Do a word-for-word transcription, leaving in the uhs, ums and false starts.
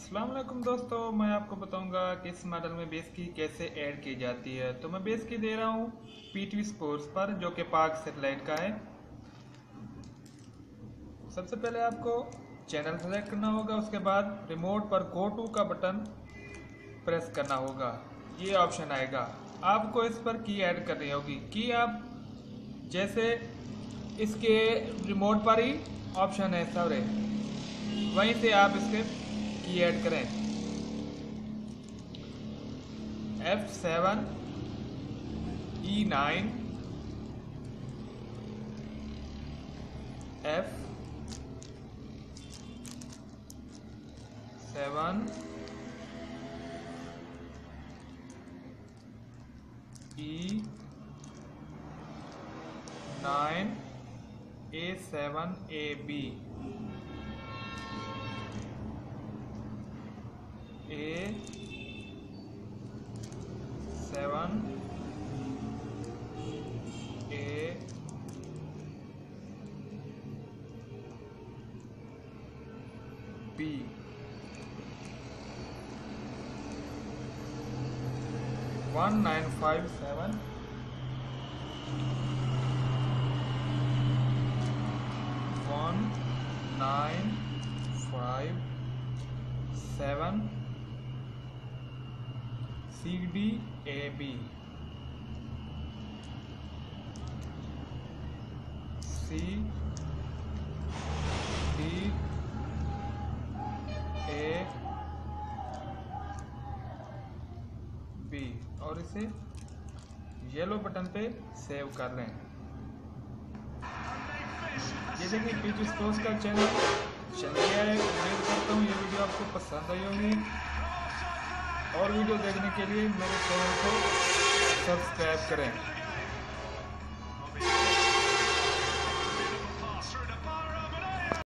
अस्सलाम वालेकुम दोस्तों, मैं आपको बताऊंगा कि इस मॉडल में बेस की कैसे ऐड की जाती है। तो मैं बेस की दे रहा हूँ पीटीवी स्पोर्ट्स पर, जो कि पाक सैटेलाइट का है। सबसे पहले आपको चैनल सेलेक्ट करना होगा, उसके बाद रिमोट पर गो टू का बटन प्रेस करना होगा। ये ऑप्शन आएगा, आपको इस पर की ऐड करनी होगी। की आप जैसे इसके रिमोट पर ही ऑप्शन है सारे, वहीं से आप इसके की ऐड करें। F seven E nine F seven E nine A seven A B A seven A B one nine five seven one nine five seven C D A B C D A B और इसे yellow button पे save कर लें। ये देखिए PTV sports का channel चल गया है। उम्मीद करता हूँ ये वीडियो आपको पसंद आई होगी। और वीडियो देखने के लिए मेरे चैनल को सब्सक्राइब करें।